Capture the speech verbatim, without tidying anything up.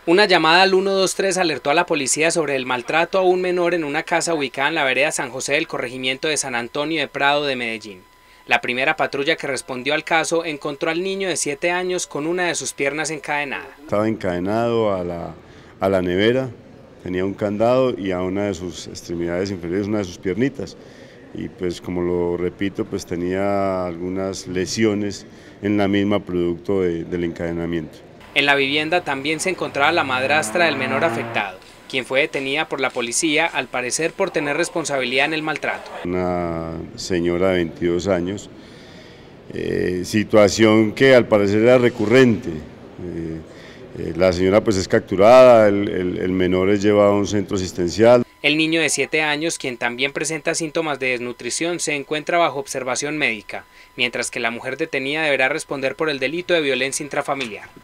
Una llamada al ciento veintitrés alertó a la policía sobre el maltrato a un menor en una casa ubicada en la vereda San José del corregimiento de San Antonio de Prado de Medellín. La primera patrulla que respondió al caso encontró al niño de siete años con una de sus piernas encadenada. Estaba encadenado a la, a la nevera, tenía un candado y a una de sus extremidades inferiores, una de sus piernitas. Y pues como lo repito, pues tenía algunas lesiones en la misma producto de, del encadenamiento. En la vivienda también se encontraba la madrastra del menor afectado, quien fue detenida por la policía, al parecer por tener responsabilidad en el maltrato. Una señora de veintidós años, eh, situación que al parecer era recurrente. Eh, eh, la señora pues es capturada, el, el, el menor es llevado a un centro asistencial. El niño de siete años, quien también presenta síntomas de desnutrición, se encuentra bajo observación médica, mientras que la mujer detenida deberá responder por el delito de violencia intrafamiliar.